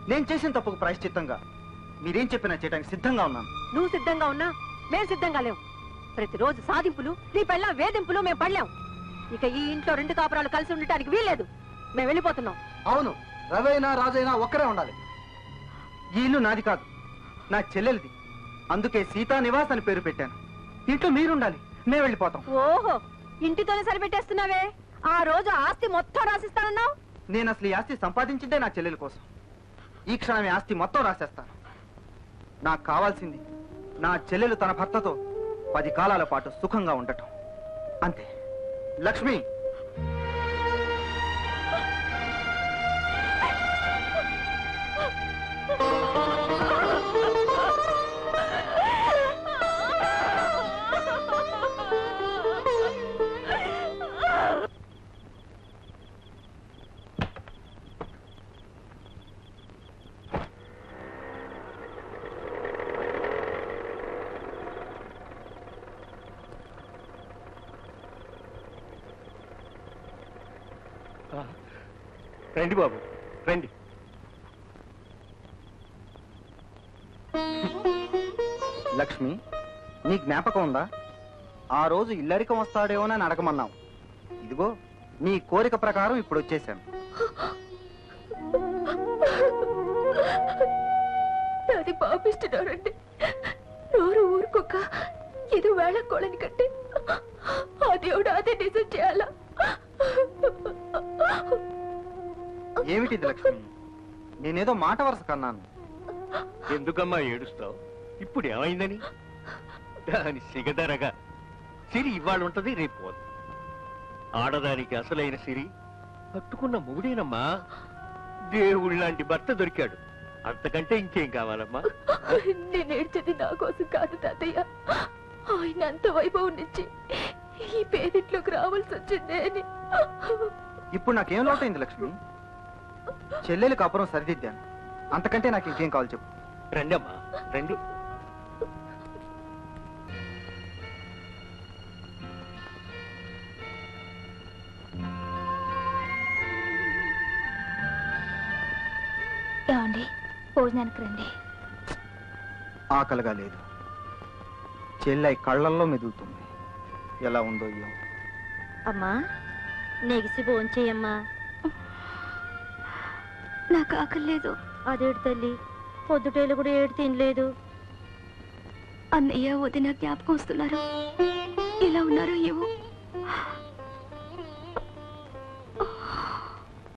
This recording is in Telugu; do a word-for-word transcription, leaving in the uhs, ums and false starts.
నేను చేసిన తప్పుకు ప్రాయశ్చిత్తంగా మీరేం చెప్పినా చేయడానికి సిద్ధంగా ఉన్నాను. నువ్వు సిద్ధంగా ఉన్నా మేము సిద్ధంగా లేవు. ప్రతిరోజు సాధింపులు, నీ పెళ్ళ వేధింపులు మేము పడలేం. ఇక ఈ ఇంట్లో రెండు కాపురాలు కలిసి ఉండటానికి వీల్లేదు. మేము వెళ్ళిపోతున్నాం. అవును, రవైనా రాజైనా ఒక్కరే ఉండాలి. ఈ ఇల్లు నాది కాదు, నా చెల్లెలిది. అందుకే సీతా నివాస్ అని పేరు పెట్టాను. ఇంట్లో మీరుండాలి, మేము వెళ్ళిపోతాం. ఓహో, ఇంటితోనే సరిపెట్టేస్తున్నావే. ఆ రోజు ఆస్తి మొత్తం రాసిస్తానన్నావు. నేను అసలు ఈ ఆస్తి సంపాదించిందే నా చెల్లెల కోసం. ఈ క్షణమే ఆస్తి మొత్తం రాసేస్తాను. నాకు కావాల్సింది నా చెల్లెలు తన భర్తతో పది కాలాల పాటు సుఖంగా ఉండటం, అంతే. లక్ష్మి, రండి బాబు, రండి. లక్ష్మి, నీ జ్ఞాపకం ఉందా? ఆ రోజు ఇల్లరికం వస్తాడేమోనని అడగమన్నావు. ఇదిగో నీ కోరిక ప్రకారం ఇప్పుడు వచ్చేసాను. అది పాపిస్తున్నారండి. నోరు ఊరుకోక ఇది వేళ కోళని కట్టి ఆ దేవుడు అదే నిజం చేయాలా? ఏమిటిది లక్ష్మి? నేనేదో మాట వరుస కన్నాను. ఎందుకమ్మా ఏడుస్తావు? ఇప్పుడు ఏమైందని? దాని సిగదరగా సిరి ఇవాళ ఉంటది, రేపు పోదు. ఆడదానికి అసలైన సిరి పట్టుకున్న మొగుడేనమ్మా. దేవుడు లాంటి భర్త దొరికాడు, అంతకంటే ఇంకేం కావాలమ్మా? నేను ఏడ్చేది నా కోసం కాదు తాతయ్య. ఆయన అంత వైభవం నుంచి ఈ పేదింట్లోకి రావాల్సి వచ్చిందే అని. ఇప్పుడు నాకేం లోటైంది లక్ష్మి? చెల్లెలు కాపురం సరిదిద్దాను, అంతకంటే నాకు ఇంకేం కావాలి చెప్పు. రండి అమ్మా, రండి. ఏమండి, భోజనానికి రండి. ఆకలిగా లేదు. చెల్లె కళ్ళల్లో మెదులుతుంది. ఎలా ఉందో అయ్యో. అమ్మా, నెగిసి భోంచేయమ్మా. నాకు ఆకలి లేదు. అదేడు తల్లి, పొద్దుటేలు కూడా ఏడు తినలేదు. అన్నయ్య వదిన జ్ఞాపకం వస్తున్నారు. ఎలా ఉన్నారో ఏవో.